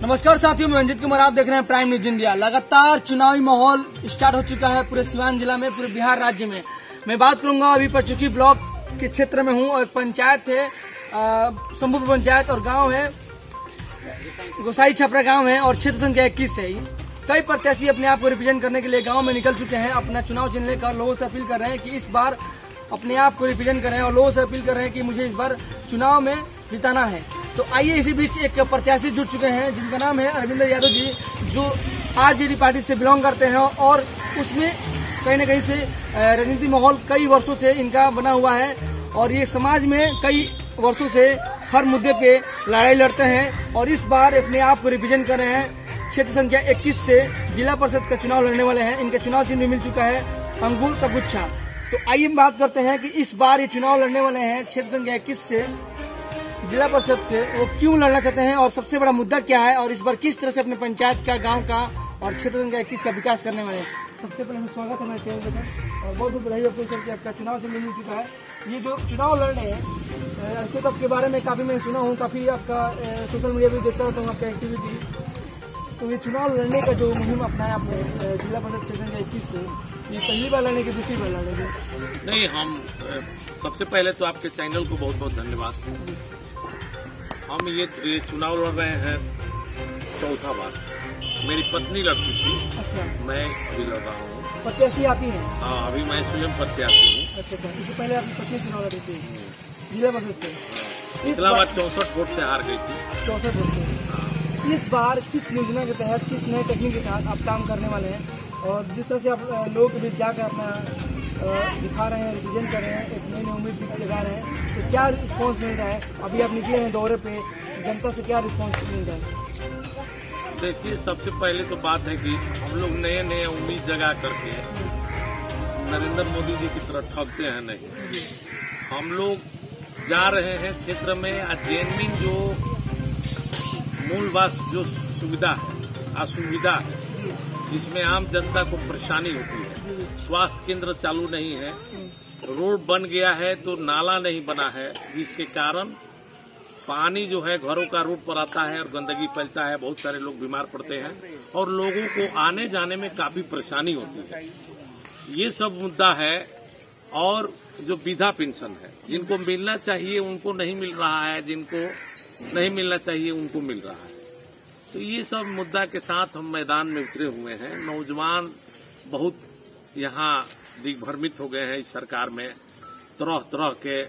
नमस्कार साथियों, मैं रंजित कुमार, आप देख रहे हैं प्राइम न्यूज इंडिया। लगातार चुनावी माहौल स्टार्ट हो चुका है पूरे सिवान जिला में, पूरे बिहार राज्य में। मैं बात करूंगा अभी पचुकी ब्लॉक के क्षेत्र में हूं और एक पंचायत है शंभुपुर पंचायत और गांव है गोसाई छपरा गांव है और क्षेत्र संख्या 21 है। कई प्रत्याशी अपने आप को रिप्रेजेंट करने के लिए गाँव में निकल चुके हैं, अपना चुनाव चिन्ह लेकर लोगों से अपील कर रहे हैं कि इस बार अपने आप को रिप्रेजेंट कर रहे हैं और लोगों से अपील कर रहे हैं कि मुझे इस बार चुनाव में जिताना है। तो आइए, इसी बीच एक प्रत्याशी जुट चुके हैं जिनका नाम है अरविंदर यादव जी, जो आरजेडी पार्टी से बिलोंग करते हैं और उसमें कहीं न कहीं से राजनीतिक माहौल कई वर्षों से इनका बना हुआ है और ये समाज में कई वर्षों से हर मुद्दे पे लड़ाई लड़ते हैं और इस बार अपने आप को रिप्रेजेंट कर रहे हैं। क्षेत्र संख्या 21 से जिला परिषद का चुनाव लड़ने वाले हैं। इनका चुनाव चिन्ह मिल चुका है अंगूर का गुच्छा। तो आइए बात करते हैं कि इस बार ये चुनाव लड़ने वाले हैं क्षेत्र संख्या 21 से जिला परिषद से, वो क्यों लड़ना चाहते हैं और सबसे बड़ा मुद्दा क्या है और इस बार किस तरह से अपने पंचायत का, गांव का और क्षेत्र संख्या 21 का विकास करने वाले हैं। सबसे पहले स्वागत है मेरे चैनल पर और बहुत बहुत बधाई आपको करके आपका चुनाव चिन्ह मिल चुका है। ये जो चुनाव लड़ रहे हैं, ऐसे तो आपके बारे में काफी मैं सुना हूँ, काफी आपका सोशल मीडिया भी देखता रहता हूँ आपका एक्टिविटी। तो ये चुनाव लड़ने का जो मुहिम अपनाया आपने जिला परिषद क्षेत्र संख्या 21 से, ये पहली बार लड़ने की, दूसरी बार लड़ने की? नहीं, हम सबसे पहले तो आपके चैनल को बहुत बहुत धन्यवाद। हम ये चुनाव लड़ रहे हैं चौथा बार। मेरी पत्नी लड़ती थी। अच्छा। मैं भी लड़ रहा हूँ। प्रत्याशी आप ही हैं? हाँ, अभी मैं स्वयं प्रत्याशी हूँ। अच्छा। इससे पहले आपकी पत्नी चुनाव लड़ी थी जिला परिषद से? पिछला बार 64 वोट से हार गई थी। 64 वोट से। इस बार किस योजना के तहत, किस नए टेक्निक के साथ आप काम करने वाले हैं और जिस तरह से आप लोगों के बीच जाकर अपना दिखा रहे हैं, रिप्रेजेंट कर रहे हैं, एक नई उम्मीद जगा रहे हैं, तो क्या रिस्पांस मिल रहा है? अभी आप निकले हैं दौरे पे, जनता से क्या रिस्पांस मिल रहा है? देखिए, सबसे पहले तो बात है कि हम लोग नए नए उम्मीद जगा करके नरेंद्र मोदी जी की तरह ठगते हैं नहीं। हम लोग जा रहे हैं क्षेत्र में जेन्युइन जो मूलवास जो सुविधा है, असुविधा है, जिसमें आम जनता को परेशानी होती है। स्वास्थ्य केंद्र चालू नहीं है, रोड बन गया है तो नाला नहीं बना है, जिसके कारण पानी जो है घरों का रोड पर आता है और गंदगी फैलता है, बहुत सारे लोग बीमार पड़ते हैं और लोगों को आने जाने में काफी परेशानी होती है। ये सब मुद्दा है। और जो वृद्धा पेंशन है, जिनको मिलना चाहिए उनको नहीं मिल रहा है, जिनको नहीं मिलना चाहिए उनको मिल रहा है। तो ये सब मुद्दा के साथ हम मैदान में उतरे हुए हैं। नौजवान बहुत यहाँ दिग्भ्रमित हो गए हैं इस सरकार में, तरह तरह के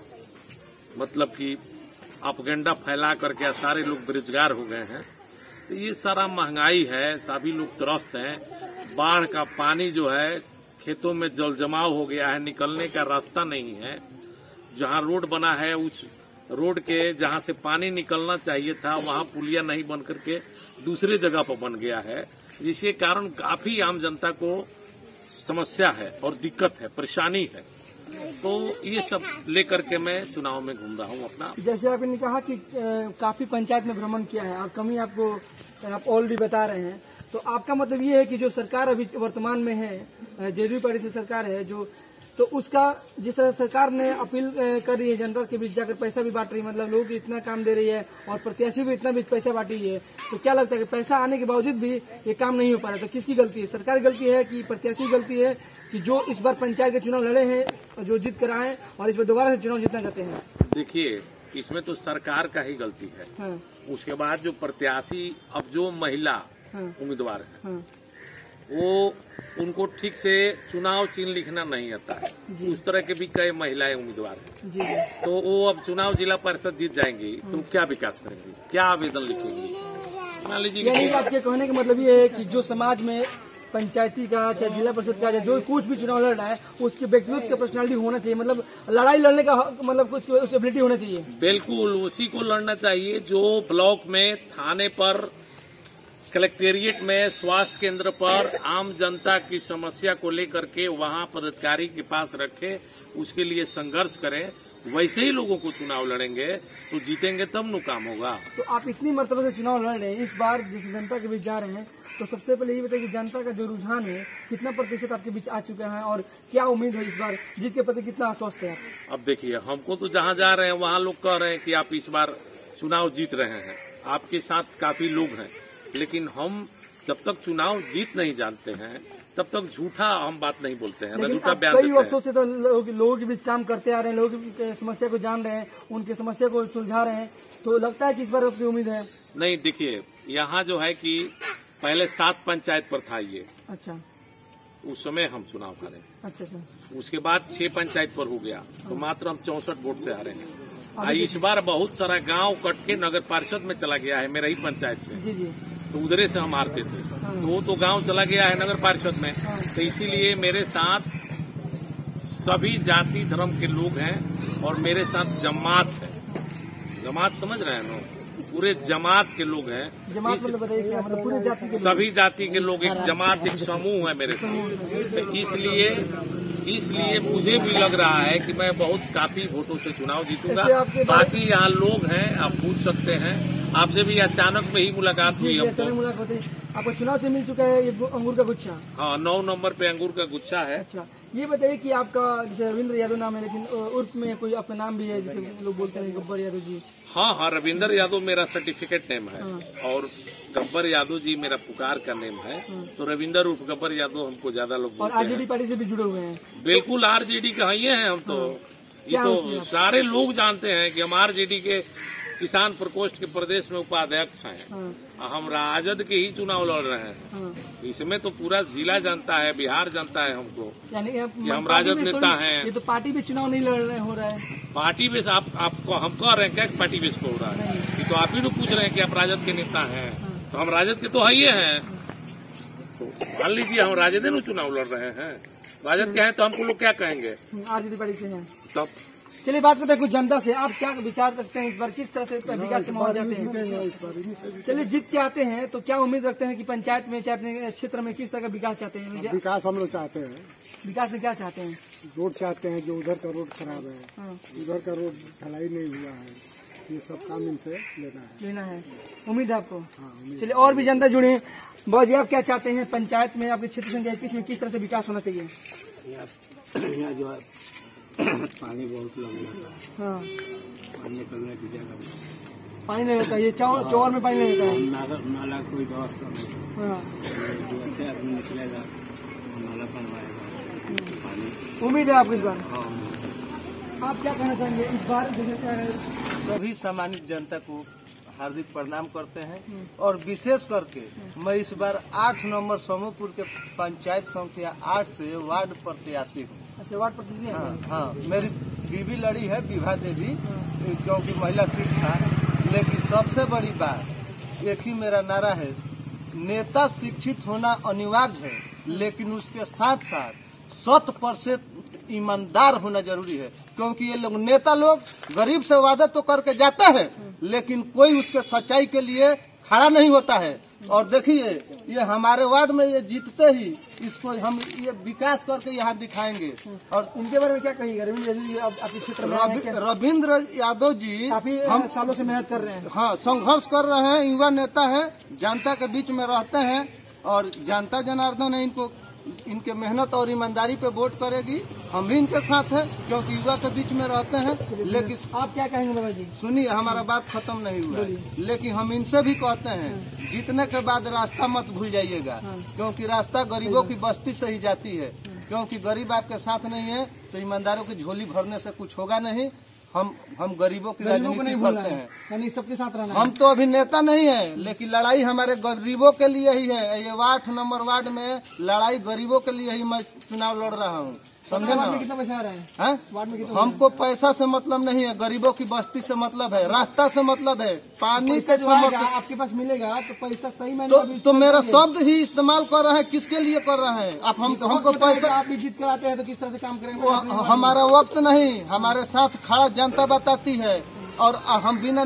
मतलब कि अपगेंडा फैला करके सारे लोग बेरोजगार हो गए हैं। तो ये सारा महंगाई है, सभी लोग त्रस्त हैं। बाढ़ का पानी जो है खेतों में जल जमाव हो गया है, निकलने का रास्ता नहीं है। जहाँ रोड बना है उस रोड के जहाँ से पानी निकलना चाहिए था वहाँ पुलिया नहीं बन करके दूसरे जगह पर बन गया है, जिसके कारण काफी आम जनता को समस्या है और दिक्कत है, परेशानी है। तो ये सब लेकर के मैं चुनाव में घूम रहा हूँ अपना। जैसे आपने कहा कि काफी पंचायत में भ्रमण किया है और कमी आपको आप ऑलरेडी बता रहे हैं, तो आपका मतलब ये है कि जो सरकार अभी वर्तमान में है, जेडीयू पार्टी से सरकार है जो, तो उसका जिस तरह सरकार ने अपील कर रही है जनता के बीच जाकर, पैसा भी बांट रही है, मतलब लोगों को इतना काम दे रही है और प्रत्याशी भी इतना पैसा बांटी है, तो क्या लगता है कि पैसा आने के बावजूद भी ये काम नहीं हो पा रहा? तो किसकी गलती है? सरकार की गलती है कि प्रत्याशी की गलती है कि जो इस बार पंचायत के चुनाव लड़े हैं, जो जीत कर आए और इस बार दोबारा से चुनाव जीतना चाहते हैं? देखिए, इसमें तो सरकार का ही गलती है। हाँ। उसके बाद जो प्रत्याशी, अब जो महिला उम्मीदवार है, वो उनको ठीक से चुनाव चिन्ह लिखना नहीं आता है। उस तरह के भी कई महिलाएं उम्मीदवार हैं। तो वो अब चुनाव जिला परिषद जीत जाएंगी तो क्या विकास करेंगी, क्या आवेदन लिखेंगी? मान लीजिए, आपके कहने का मतलब ये है कि जो समाज में पंचायती का, चाहे जिला परिषद का, जो कुछ भी चुनाव लड़ रहा है, उसके व्यक्तिगत का पर्सनालिटी होना चाहिए, मतलब लड़ाई लड़ने का मतलब कुछ एबिलिटी होना चाहिए। बिल्कुल उसी को लड़ना चाहिए जो ब्लॉक में, थाने पर, कलेक्टेरिएट में, स्वास्थ्य केंद्र पर आम जनता की समस्या को लेकर के वहां पदाधिकारी के पास रखे, उसके लिए संघर्ष करें। वैसे ही लोगों को चुनाव लड़ेंगे तो जीतेंगे, तब नु काम होगा। तो आप इतनी मर्तबा से चुनाव लड़ रहे हैं, इस बार जिस जनता के बीच जा रहे हैं, तो सबसे पहले ये बताइए कि जनता का जो रुझान है कितना प्रतिशत आपके बीच आ चुका है और क्या उम्मीद है इस बार जीत के प्रति, कितना आश्वस्त है आप? अब देखिए, हमको तो जहाँ जा रहे हैं वहाँ लोग कह रहे हैं कि आप इस बार चुनाव जीत रहे हैं। आपके साथ काफी लोग हैं, लेकिन हम जब तक चुनाव जीत नहीं जानते हैं तब तक झूठा हम बात नहीं बोलते हैं, न झूठा बयान कई देते वर्षों हैं। से तो लोगों के बीच काम करते आ रहे हैं, लोगों की समस्या को जान रहे हैं, उनकी समस्या को सुलझा रहे हैं, तो लगता है कि इस बार आपकी उम्मीद है? नहीं, देखिए यहाँ जो है कि पहले 7 पंचायत पर था ये, अच्छा, उस समय हम चुनाव करें। अच्छा, उसके बाद 6 पंचायत पर हो गया, तो मात्र हम 64 वोट से हारे हैं। इस बार बहुत सारा गांव कट के नगर पार्षद में चला गया है, मेरा ही पंचायत से। जी जी, तो उधरे से हम हारते थे, तो वो तो गांव चला गया है नगर पार्षद में। तो इसीलिए मेरे साथ सभी जाति धर्म के लोग हैं और मेरे साथ जमात है। जमात समझ रहे हैं ना, पूरे जमात के लोग हैं। जमात मतलब बताइए क्या मतलब? पूरे जाति के सभी जाति के लोग, एक जमात, एक समूह है मेरे साथ। तो इसलिए मुझे भी लग रहा है कि मैं बहुत काफी वोटों से चुनाव जीतूंगा। बाकी यहाँ लोग हैं, आप पूछ सकते हैं। आपसे भी अचानक में ही मुलाकात हुई हमको। मुलाकात हुई, आपको चुनाव से मिल चुका है ये अंगूर का गुच्छा? हाँ, 9 नंबर पे अंगूर का गुच्छा है। अच्छा, ये बताइए कि आपका जैसे रविंद्र यादव नाम है, लेकिन उर्फ में कोई आपका नाम भी है, जैसे लोग बोलते हैं गब्बर यादव जी? हाँ, रविंद्र यादव मेरा सर्टिफिकेट नेम है और गब्बर यादव जी मेरा पुकार का नेम है। तो रविंद्र उर्फ गब्बर यादव हमको ज्यादा लोग बोलते हैं। और आरजेडी पार्टी से भी जुड़े हुए हैं? बिल्कुल, आरजेडी का ही हैं हम तो। ये तो सारे लोग जानते हैं कि हम आरजेडी के किसान प्रकोष्ठ के प्रदेश में उपाध्यक्ष हैं। हम राजद के ही चुनाव लड़ रहे हैं। इसमें तो पूरा जिला जानता है, बिहार जानता है हमको, यानी कि हम राजद नेता हैं। ये तो पार्टी बेस चुनाव नहीं लड़ रहे हो रहा है? पार्टी बेस आपको हम कह रहे हैं क्या पार्टी बेस पे हो रहा है? ये तो आप ही लोग पूछ रहे हैं कि आप राजद के नेता हैं, तो हम राजद के तो है ही हैं। तो मान लीजिए हम राजद में चुनाव लड़ रहे हैं, राजद के हैं तो हमको लोग क्या कहेंगे? आरजेडी पार्टी से हैं तब। चलिए बात करते हैं कुछ जनता से। आप क्या विचार रखते हैं इस बार, किस तरह से विकास के माहौल जाते हैं? चलिए जीत के आते हैं तो क्या उम्मीद रखते हैं कि पंचायत में चाहे अपने क्षेत्र में किस तरह का विकास चाहते हैं? विकास हम लोग चाहते हैं। विकास में क्या चाहते हैं? रोड चाहते हैं, जो उधर का रोड खराब है, उधर का रोड ढलाई नहीं हुआ है, ये सब काम इनसे लेना है। उम्मीद है आपको? चलिए और भी जनता जुड़े हैं। बाबा जी, आप क्या चाहते हैं पंचायत में, आपके क्षेत्र संख्या 21 में किस तरह से विकास होना चाहिए? यहाँ जो है पानी बहुत लग जाता है। हाँ, पानी निकलने की जगह पानी नहीं रहता, ये चौर में पानी नहीं रहता है। नाला कोई व्यवस्था नहीं। हाँ, जो अच्छे आदमी निकलेगा नाला बनवाएगा पानी। उम्मीद है आपको इस बार? हाँ। आप क्या कहना चाहेंगे इस बार? सभी सम्मानित जनता को हार्दिक प्रणाम करते हैं और विशेष करके मैं इस बार 8 नंबर समूहपुर के पंचायत संख्या 8 से वार्ड प्रत्याशी हूँ। अच्छा, वार्ड प्रत्याशी? हाँ, मेरी बीवी लड़ी है विभा देवी, क्योंकि महिला सीट था। लेकिन सबसे बड़ी बात एक ही मेरा नारा है, नेता शिक्षित होना अनिवार्य है, लेकिन उसके साथ साथ 100% ईमानदार होना जरूरी है। क्योंकि ये लोग नेता लोग गरीब से वादा तो करके जाते हैं, लेकिन कोई उसके सच्चाई के लिए खड़ा नहीं होता है। और देखिए, ये हमारे वार्ड में ये जीतते ही इसको हम ये विकास करके यहाँ दिखाएंगे। और इनके बारे में क्या कहिएगा? रविंद्र यादव जी आपके क्षेत्र में रविंद्र यादव जी काफी सालों से मेहनत कर रहे हैं। हाँ, संघर्ष कर रहे हैं, युवा नेता है, जनता के बीच में रहते हैं और जनता जनार्दन है इनके मेहनत और ईमानदारी पे वोट करेगी। हम भी इनके साथ हैं क्योंकि युवा के बीच में रहते हैं। लेकिन आप क्या कहेंगे बाबा जी? सुनिए, हमारा बात खत्म नहीं हुआ है, लेकिन हम इनसे भी कहते हैं जीतने के बाद रास्ता मत भूल जाइएगा, क्योंकि रास्ता गरीबों की बस्ती से ही जाती है। क्योंकि गरीब आपके साथ नहीं है तो ईमानदारों की झोली भरने से कुछ होगा नहीं। हम गरीबों की राजनीति करते हैं, यानी सबके साथ रहना। हम तो अभी नेता नहीं है, लेकिन लड़ाई हमारे गरीबों के लिए ही है। ये 8 नंबर वार्ड में लड़ाई गरीबों के लिए ही मैं चुनाव लड़ रहा हूँ, समझे ना? कितना पैसा आ रहा है वार्ड में? हमको पैसा से मतलब नहीं है, गरीबों की बस्ती से मतलब है, रास्ता से मतलब है, पानी से समस्या आपके पास मिलेगा तो पैसा सही में तो मेरा शब्द ही इस्तेमाल कर रहे हैं, किसके लिए कर रहे हैं आप? हमको पैसा, आप भी जीत कर आते हैं तो किस तरह से काम करेंगे? हमारा वक्त नहीं, हमारे साथ खड़ा जनता बताती है। और हम बिना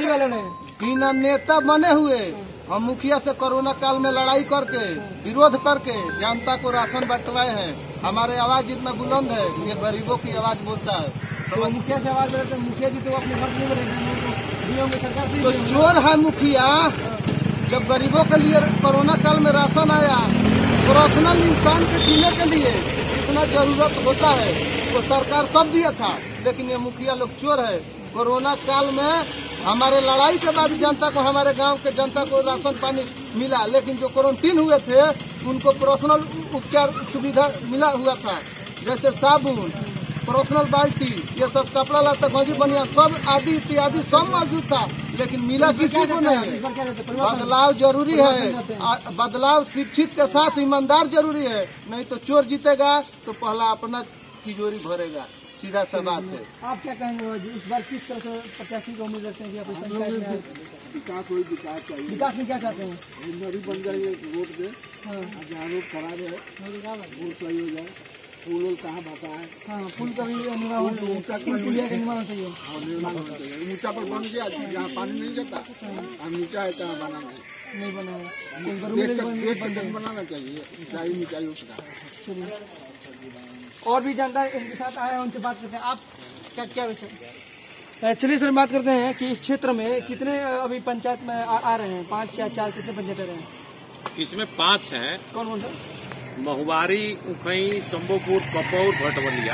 नेता बने हुए हम मुखिया से कोरोना काल में लड़ाई करके विरोध करके जनता को राशन बंटवाए हैं। हमारे आवाज जितना बुलंद है, ये गरीबों की आवाज बोलता है। तो मुखिया से आवाज बढ़ाते, मुखिया जी तो अपने घर से नहीं बढ़ेंगे, सरकार से तो चोर है मुखिया। जब गरीबों के लिए कोरोना काल में राशन आया, पर्सनल इंसान के जीने के लिए इतना जरूरत होता है, तो सरकार सब दिया था। लेकिन ये मुखिया लोग चोर है। कोरोना काल में हमारे लड़ाई के बाद जनता को, हमारे गांव के जनता को राशन पानी मिला, लेकिन जो क्वारंटीन हुए थे उनको पर्सनल उपचार सुविधा मिला हुआ था, जैसे साबुन, पर्सनल बाल्टी, ये सब कपड़ा लत्ता गंजी बनिया सब आदि इत्यादि सब मौजूद था, लेकिन मिला किसी को नहीं। बदलाव जरूरी है, बदलाव शिक्षित के साथ ईमानदार जरूरी है, नहीं तो चोर जीतेगा तो पहला अपना तिजोरी भरेगा, सीधा सा बात है। आप क्या कहेंगे इस बार किस तरह से प्रत्याशी को उम्मीद रखते हैं कि आप विकास कोई विकास चाहिए। विकास में क्या चाहते हैं? नदी बन जाए रोड पे, जहाँ रोड खराब है रोड सही हो जाए, पुल कहाँ बता है, हाँ पुल का भी निर्माण होना चाहिए, पुलिया का निर्माण होना चाहिए, निर्माण होना चाहिए। नीचा पर बन गया, जहाँ पानी नहीं जाता और नीचा है कहाँ बनाना नहीं बना है, बनाना चाहिए, ऊंचाई नीचाई उसका। चलिए और भी जानता है इनके साथ आया, उनसे बात करते हैं। आप क्या क्या विषय? चलिए सर बात करते हैं कि इस क्षेत्र में कितने अभी पंचायत में आ रहे हैं, 5 या 4 कितने पंचायत रहे हैं? इसमें 5 हैं। कौन कौन सा? महुआरी, उखई, शंभोपुर, पपौर, भटवलिया,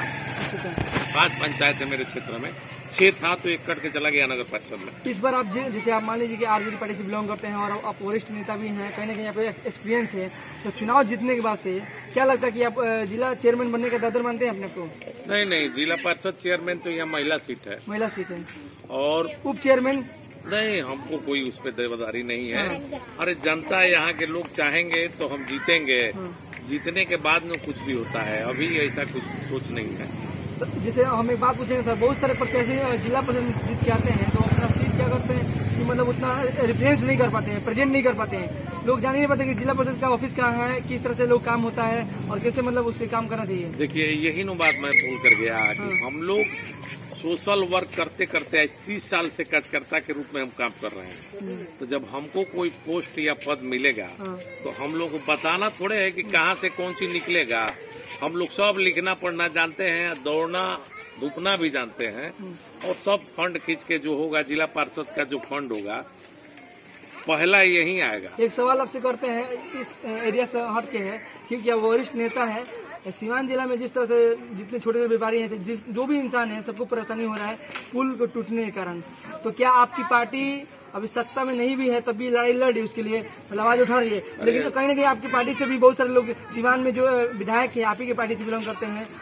5 पंचायत है मेरे क्षेत्र में। 6 था तो 1 कट के चला गया नगर परिषद में। इस बार आप जैसे आप मान लीजिए कि आरजेडी पार्टी से बिलोंग करते हैं और आप वरिष्ठ नेता भी हैं, कहीं ना कहीं आपको एक्सपीरियंस है, तो चुनाव जीतने के बाद से क्या लगता है कि आप जिला चेयरमैन बनने का दादर मानते हैं अपने को? नहीं, जिला परिषद चेयरमैन तो यहाँ महिला सीट है। महिला सीट है। और उप चेयरमैन नहीं, हमको कोई उस पर देवदारी नहीं है। अरे जनता यहाँ के लोग चाहेंगे तो हम जीतेंगे, जीतने के बाद में कुछ भी होता है, अभी ऐसा कुछ सोच नहीं है। तो जैसे हम एक बात पूछेंगे सर, बहुत सारे प्रत्याशी जिला परिषद जीत के आते हैं तो अपना सीट क्या करते हैं कि मतलब उतना रिप्रेजेंट नहीं कर पाते हैं, प्रेजेंट नहीं कर पाते हैं, लोग जान नहीं पाते कि जिला परिषद का ऑफिस कहाँ है, किस तरह से लोग काम होता है और कैसे मतलब उससे काम करना चाहिए। देखिए यही नो बात मैं भूल कर गया कि हम लोग सोशल वर्क करते करते 30 साल से कार्यकर्ता के रूप में हम काम कर रहे हैं, तो जब हमको कोई पोस्ट या पद मिलेगा तो हम लोग को बताना थोड़े है कि कहाँ से कौन सी निकलेगा। हम लोग सब लिखना पढ़ना जानते हैं, दौड़ना धूपना भी जानते हैं, और सब फंड खींच के जो होगा जिला पार्षद का जो फंड होगा पहला यही आएगा। एक सवाल आपसे करते हैं, इस एरिया से हट के है क्योंकि आप वरिष्ठ नेता है, सीवान जिला में जिस तरह से जितने छोटे छोटे व्यापारी हैं, जो भी इंसान है, सबको परेशानी हो रहा है पुल को टूटने के कारण, तो क्या आपकी पार्टी अभी सत्ता में नहीं भी है तब भी लड़ाई लड़ रही उसके लिए, आवाज उठा रही है, लेकिन तो कहीं ना कहीं आपकी पार्टी से भी बहुत सारे लोग सीवान में जो विधायक है आप ही की पार्टी से बिलोंग करते हैं,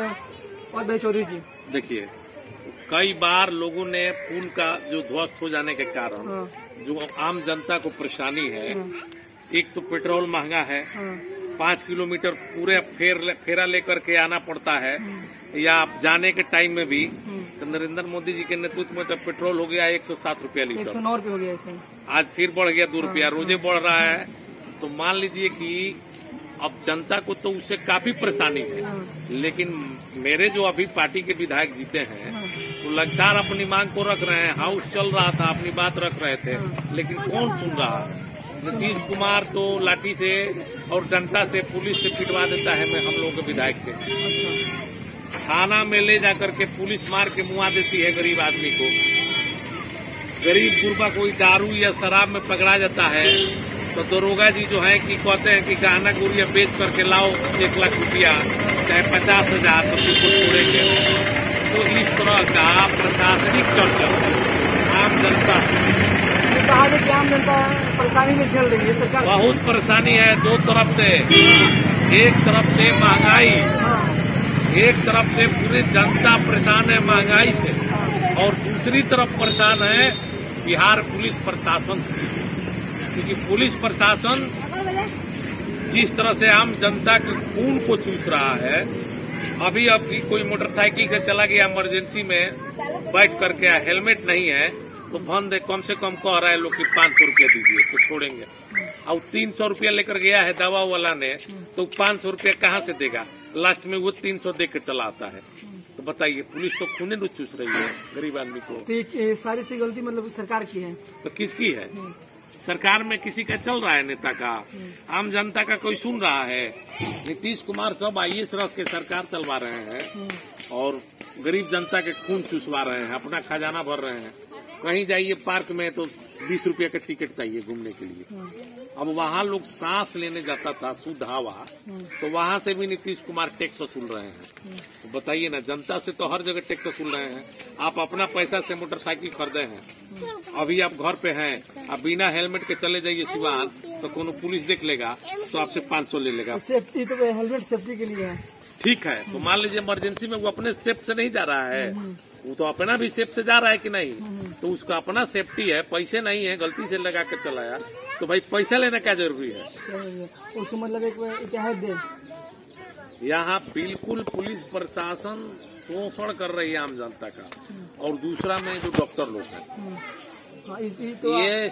और भाई चौधरी जी। देखिए कई बार लोगों ने पुल का जो ध्वस्त हो जाने के कारण जो आम जनता को परेशानी है, एक तो पेट्रोल महंगा है, 5 किलोमीटर पूरे फेरा लेकर के आना पड़ता है, या आप जाने के टाइम में भी तो नरेंद्र मोदी जी के नेतृत्व में जब पेट्रोल हो गया 107 रुपया लीटर, 109 रुपये हो गया ऐसे, आज फिर बढ़ गया 2 रुपया, रोजे बढ़ रहा है। तो मान लीजिए कि अब जनता को तो उससे काफी परेशानी है, लेकिन मेरे जो अभी पार्टी के विधायक जीते हैं तो लगातार अपनी मांग को रख रहे हैं। हाउस चल रहा था, अपनी बात रख रहे थे, लेकिन कौन सुन रहा है? नीतीश कुमार तो लाठी से और जनता से, पुलिस से पिटवा देता है। मैं हम लोग के विधायक थे, थाना में ले जाकर के पुलिस मार के मुआ देती है गरीब आदमी को। गरीब गुरबा कोई दारू या शराब में पकड़ा जाता है तो दरोगा जी जो है कि कहते हैं कि गहना गुड़िया बेच करके लाओ 1 लाख रुपया चाहे 50,000 तो तुमको छोड़ेंगे। तो इस तरह का प्रशासनिक चर्चा आम जनता कहा कि आम जनता परेशानी में झेल रही है, सरकार बहुत परेशानी है 2 तरफ से। एक तरफ से महंगाई, एक तरफ से पूरी जनता परेशान है महंगाई से, और दूसरी तरफ परेशान है बिहार पुलिस प्रशासन से, क्योंकि पुलिस प्रशासन जिस तरह से आम जनता के खून को चूस रहा है। अभी कोई मोटरसाइकिल से चला गया इमरजेंसी में बैठ करके, हेलमेट नहीं है तो फंड कम से कम कह रहा है लोग कि 500 रुपया दीजिए तो छोड़ेंगे, और 300 रुपया लेकर गया है दवा वाला ने तो 500 रुपया कहाँ से देगा? लास्ट में वो 300 दे कर चला आता है। तो बताइए, पुलिस तो खूने न चूस रही है गरीब आदमी को। तो ये सारी सी गलती मतलब सरकार की है, तो किसकी है? सरकार में किसी का चल रहा है, नेता का? आम जनता का कोई सुन रहा है? नीतीश कुमार सब IAS रख के सरकार चलवा रहे हैं और गरीब जनता के खून चूसवा रहे हैं, अपना खजाना भर रहे हैं। कहीं जाइए पार्क में तो 20 रुपये का टिकट चाहिए घूमने के लिए। अब वहाँ लोग सांस लेने जाता था शुद्ध हवा, तो वहाँ से भी नीतीश कुमार टैक्स वसूल रहे हैं। तो बताइए ना, जनता से तो हर जगह टैक्स वसूल रहे हैं। आप अपना पैसा से मोटरसाइकिल खरीदे हैं, अभी आप घर पे हैं, आप बिना हेलमेट के चले जाइए सिवान, तो कोनो पुलिस देख लेगा तो आपसे 500 ले लेगा। सेफ्टी तो हेलमेट सेफ्टी के लिए है। ठीक है, तो मान लीजिए इमरजेंसी में वो अपने सेफ से नहीं जा रहा है, वो तो अपना भी सेफ से जा रहा है कि नहीं, तो उसका अपना सेफ्टी है, पैसे नहीं है, गलती से लगा के चलाया, तो भाई पैसा लेना क्या जरूरी है? उसको मतलब एक इतिहास दे। यहाँ बिल्कुल पुलिस प्रशासन शोषण कर रही है आम जनता का। और दूसरा में जो डॉक्टर लोग हैं, ये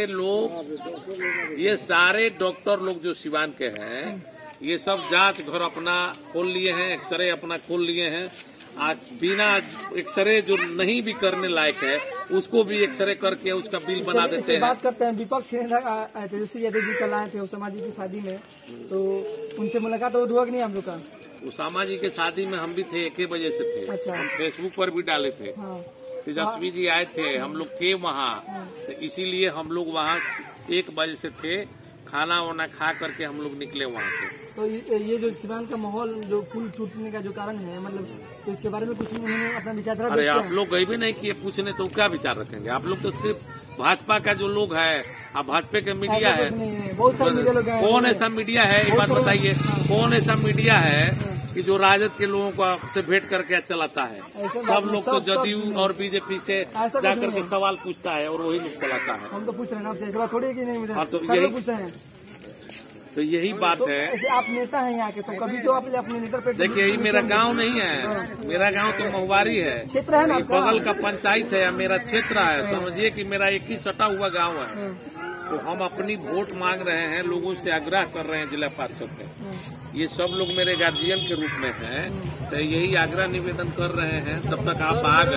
सारे डॉक्टर लोग जो सिवान के हैं, ये सब जांच घर अपना खोल लिए हैं, एक्सरे अपना खोल लिए हैं। आज बिना एक्सरे जो नहीं भी करने लायक है उसको भी एक्सरे करके उसका बिल बना देते हैं। बात करते हैं, विपक्ष तेजस्वी यादव जी कल आए थे उसामा जी की शादी में, तो उनसे मुलाकात हुआ कि नहीं हम लोग का? उसामा जी के शादी में हम भी थे, 1 बजे से थे। अच्छा। हम फेसबुक पर भी डाले थे। हाँ। तेजस्वी जी आए थे, हम लोग थे वहाँ, तो इसीलिए हम लोग वहाँ 1 बजे से थे, खाना वाना खा करके हम लोग निकले वहाँ से। तो ये जो सिवान का माहौल जो पुल टूटने का जो कारण है, मतलब तो इसके बारे में कुछ उन्होंने अपना विचार? अरे आप लोग गए भी नहीं किए पूछने, तो क्या विचार रखेंगे? आप लोग तो सिर्फ भाजपा का जो लोग है, आप भाजपा के मीडिया है, बहुत सारे मीडिया लोग हैं। कौन ऐसा मीडिया है, एक बात बताइए, कौन ऐसा मीडिया है कि जो राजद के लोगों को से भेंट करके चलाता है? सब लोग तो जदयू और बीजेपी से जाकर के सवाल पूछता है और वही लोग चलाता है। हम तो पूछ रहे हैं आपसे, ऐसा बात थोड़ी है कि नहीं? हाँ, तो यही पूछते हैं। तो यही बात है। ऐसे आप नेता हैं यहाँ के, तो कभी तो आप अपने नेता पे देखिए, यही मेरा गांव नहीं है, मेरा गांव तो महुआरी है, क्षेत्र है ना, बगल का पंचायत है, मेरा क्षेत्र है। समझिए कि मेरा एक ही सटा हुआ गांव है। तो हम अपनी वोट मांग रहे हैं, लोगों से आग्रह कर रहे हैं जिला पार्षद पे। ये सब लोग मेरे गार्जियन के रूप में हैं, तो यही आग्रह निवेदन कर रहे हैं। तब तक आप आ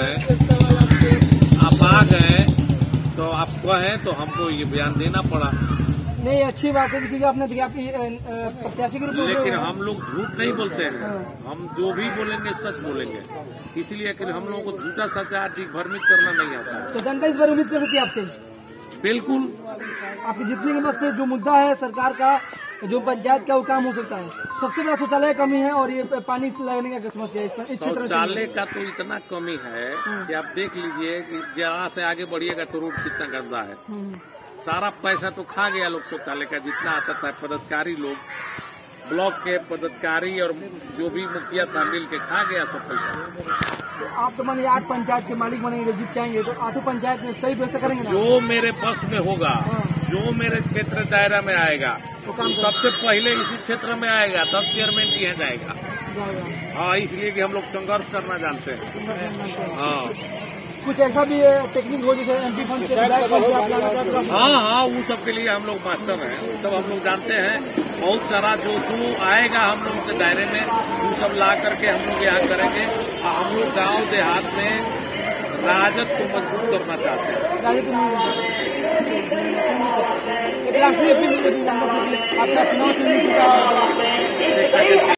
गए तो आप कहें तो हमको ये बयान देना पड़ा। नहीं, अच्छी बात है, क्योंकि आपने प्रत्याशी के रूप में, लेकिन हम लोग झूठ नहीं बोलते हैं, हम जो भी बोलेंगे सच बोलेंगे। इसीलिए कि हम लोगों को झूठा सच्चा भ्रमित करना नहीं आता। तो जनता इस बार उम्मीद कर सकती है आपसे? बिल्कुल। आपकी जितनी की मत जो मुद्दा है सरकार का, जो पंचायत का, वो काम हो सकता है। सबसे बड़ा शौचालय कमी है और ये पानी लगने का समस्या है। शौचालय का तो इतना कमी है कि आप देख लीजिए कि जहाँ से आगे बढ़िएगा तो रोड कितना गंदा है। सारा पैसा तो खा गया लोग शौचालय का, जितना आता था। पदाधिकारी लोग, ब्लॉक के पदाधिकारी और जो भी मुखिया था मिल के खा गया सब पैसा। तो आप तो मानिए 8 पंचायत के मालिक बनेंगे, जीत जाएंगे, तो 8 पंचायत में सही व्यवस्था करेंगे ना? जो मेरे बस में होगा, जो मेरे क्षेत्र दायरा में आएगा, तो सबसे पहले इसी क्षेत्र में आएगा, तब चेयरमैन की यहाँ जाएगा। हाँ, इसलिए कि हम लोग संघर्ष करना जानते हैं। हाँ, कुछ ऐसा भी टेक्निक हो जैसे एमपी फंड से? हाँ, वो सब के लिए हम लोग मास्टर हैं, वो सब हम लोग जानते हैं। बहुत सारा जो आएगा हम लोग के दायरे में, वो सब ला करके हम लोग यहाँ करेंगे। हम लोग गाँव देहात में राजद को मजबूत करना चाहते हैं। राष्ट्रीय आपका चुनाव चल चुका है।